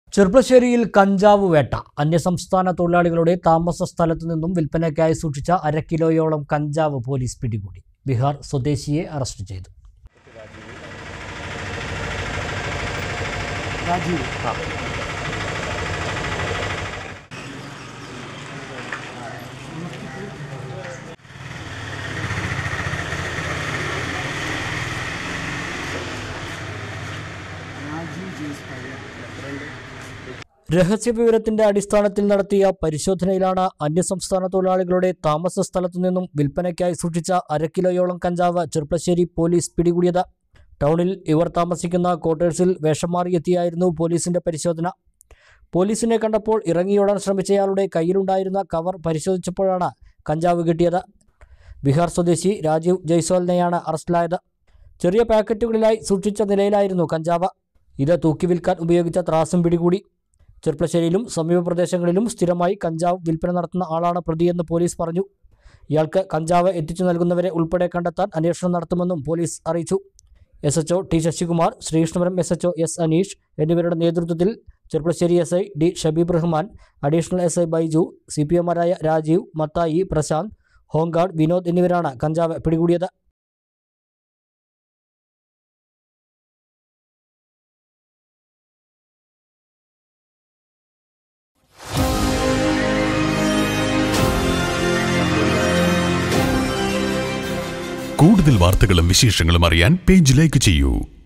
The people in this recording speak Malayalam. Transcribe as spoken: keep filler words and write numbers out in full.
ചെർപ്പശ്ശേരിയിൽ കഞ്ചാവ് വേട്ട. അന്യസംസ്ഥാന തൊഴിലാളികളുടെ താമസ സ്ഥലത്തു നിന്നും വിൽപ്പനയ്ക്കായി സൂക്ഷിച്ച അര കിലോയോളം കഞ്ചാവ് പോലീസ് പിടികൂടി. ബീഹാർ സ്വദേശിയെ അറസ്റ്റ് ചെയ്തു. രഹസ്യവിവരത്തിന്റെ അടിസ്ഥാനത്തിൽ നടത്തിയ പരിശോധനയിലാണ് അന്യസംസ്ഥാന തൊഴിലാളികളുടെ താമസ സ്ഥലത്തു നിന്നും വിൽപ്പനയ്ക്കായി സൂക്ഷിച്ച അര കിലോയോളം കഞ്ചാവ് ചെർപ്പശ്ശേരി പോലീസ് പിടികൂടിയത്. ടൗണിൽ ഇവർ താമസിക്കുന്ന ക്വാർട്ടേഴ്സിൽ വേഷം മാറിയെത്തിയായിരുന്നു പോലീസിന്റെ പരിശോധന. പോലീസിനെ കണ്ടപ്പോൾ ഇറങ്ങിയോടാൻ ശ്രമിച്ചയാളുടെ കയ്യിലുണ്ടായിരുന്ന കവർ പരിശോധിച്ചപ്പോഴാണ് കഞ്ചാവ് കിട്ടിയത്. ബീഹാർ സ്വദേശി രാജീവ് ജയ്സ്വാലിനെയാണ് അറസ്റ്റിലായത്. ചെറിയ പാക്കറ്റുകളിലായി സൂക്ഷിച്ച നിലയിലായിരുന്നു കഞ്ചാവ്. ഇത് തൂക്കി വിൽക്കാൻ ഉപയോഗിച്ച ത്രാസും പിടികൂടി. ചെർപ്പശ്ശേരിയിലും സമീപ പ്രദേശങ്ങളിലും സ്ഥിരമായി കഞ്ചാവ് വിൽപ്പന നടത്തുന്ന ആളാണ് പ്രതിയെന്ന് പോലീസ് പറഞ്ഞു. ഇയാൾക്ക് കഞ്ചാവ് എത്തിച്ചു നൽകുന്നവരെ ഉൾപ്പെടെ കണ്ടെത്താൻ അന്വേഷണം നടത്തുമെന്നും പോലീസ് അറിയിച്ചു. S H O T Sasikumar, Sreekrishnapuram S H O S Aneesh എന്നിവരുടെ നേതൃത്വത്തിൽ Cherpulassery S I D Shabeeb Rahman, additional S I Baiju, C P എമാരായ രാജീവ്, മത്തായി, പ്രശാന്ത്, ഹോംഗാർഡ്, വിനോദ് എന്നിവരാണ് കഞ്ചാവ് പിടികൂടിയത്. കൂടുതൽ വാർത്തകളും വിശേഷങ്ങളും അറിയാൻ പേജ് ലൈക്ക് ചെയ്യൂ.